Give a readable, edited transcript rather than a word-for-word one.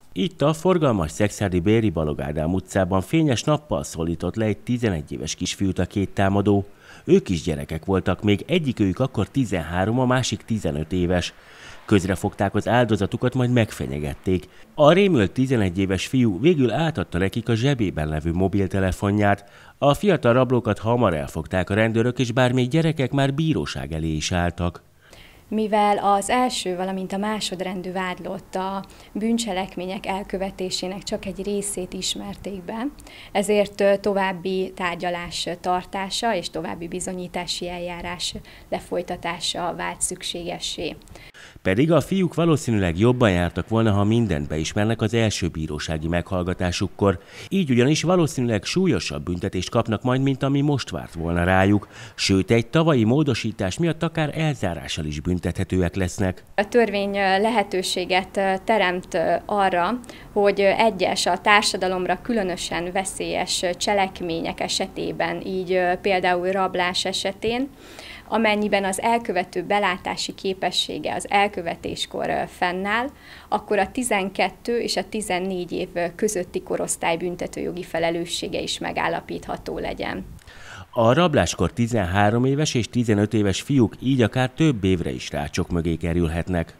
Itt a forgalmas Szekszárdi Béri Balogh Ádám utcában fényes nappal szólított le egy 11 éves kisfiút a két támadó. Ők is gyerekek voltak, még egyikőjük akkor 13, a másik 15 éves. Közrefogták az áldozatukat, majd megfenyegették. A rémült 11 éves fiú végül átadta nekik a zsebében levő mobiltelefonját. A fiatal rablókat hamar elfogták a rendőrök, és bár még gyerekek, már bíróság elé is álltak. Mivel az első, valamint a másodrendű vádlott a bűncselekmények elkövetésének csak egy részét ismerték be, ezért további tárgyalás tartása és további bizonyítási eljárás lefolytatása vált szükségessé. Pedig a fiúk valószínűleg jobban jártak volna, ha mindent beismernek az első bírósági meghallgatásukkor. Így ugyanis valószínűleg súlyosabb büntetést kapnak majd, mint ami most várt volna rájuk. Sőt, egy tavalyi módosítás miatt akár elzárással is büntethetőek lesznek. A törvény lehetőséget teremt arra, hogy egyes a társadalomra különösen veszélyes cselekmények esetében, így például rablás esetén, amennyiben az elkövető belátási képessége az elkövetéskor fennáll, akkor a 12 és a 14 év közötti korosztály büntetőjogi felelőssége is megállapítható legyen. A rabláskor 13 éves és 15 éves fiúk így akár több évre is rácsok mögé kerülhetnek.